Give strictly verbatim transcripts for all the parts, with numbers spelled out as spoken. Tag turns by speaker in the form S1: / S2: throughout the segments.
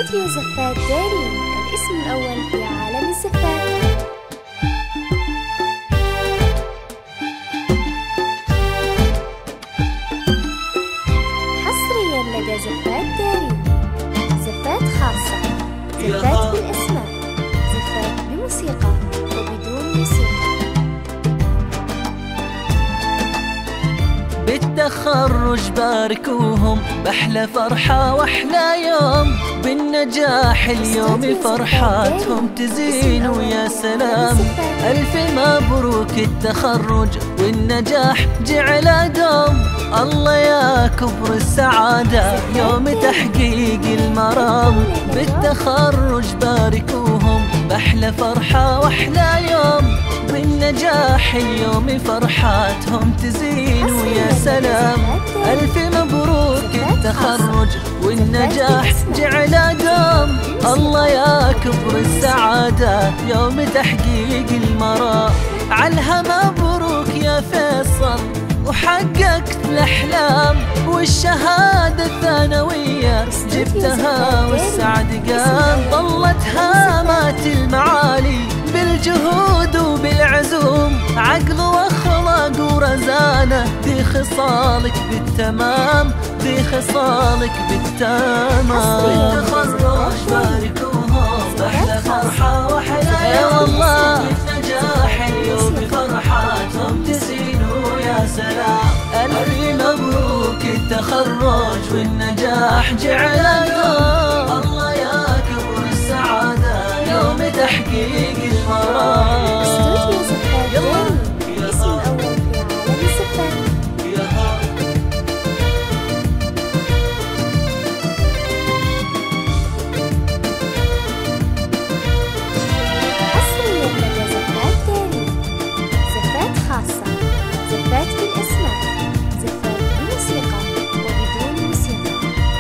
S1: استوديو زفات دارين، الاسم الأول في عالم الزفات. حصريا لدى زفات دارين، زفات خاصة، زفات بالأسماء، زفات بموسيقى وبدون موسيقى.
S2: بالتخرج باركوهم بأحلى فرحة وأحلى يوم، بالنجاح اليوم فرحاتهم تزين ويا سلام. ألف مبروك التخرج والنجاح جعله دوم، الله يا كبر السعادة يوم تحقيق المرام. بالتخرج باركوهم بأحلى فرحة وأحلى يوم، بالنجاح اليوم فرحاتهم تزين ويا سلام. ألف مبروك التخرج والنجاح جعله دوم، الله يا كبر السعادة يوم تحقيق المرام. علها مبروك يا فيصل وحققت الأحلام، والشهادة الثانوية جبتها والسعد قام. ظلت هامات المعالي بالجهود وبالعزوم، عقل واخلاق ورزانة ذي خصالك بالتمام، ذي خصالك بالتمام. بالتخرج باركوهم بأحلى فرحة وأحلى يا والله، بالنجاح اليوم فرحاتهم تزين ويا سلام. ألف مبروك التخرج والنجاح جعله دوم، الله يا كبر السعادة يوم تحقيق المرام.
S1: استوديو زفات دارين، الاسم الأول في عالم الزفات. حصريا لدى زفات دارين، زفات خاصة، زفات بالأسماء، زفات بموسيقى وبدون موسيقى.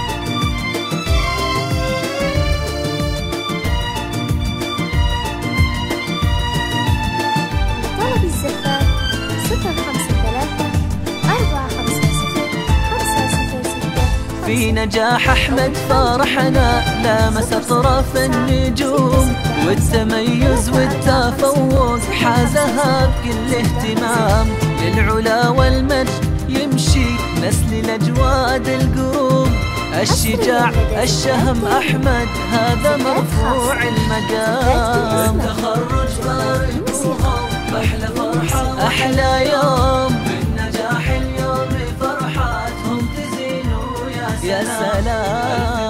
S1: لطلب الزفات صفر خمسة ثلاثة أربعة خمسة صفر خمسة صفر ستة.
S2: في نجاح أحمد فرحنا لامس أطراف النجوم، والتميز والتفوق حازها بكل اهتمام. للعلا والمجد يمشي نسل الأجواد القروم، الشجاع الشهم أحمد هذا مرفوع المقام. تخرج باركوهم بأحلى فرحة أحلى يوم، بالنجاح اليوم فرحاتهم تزين ويا سلام.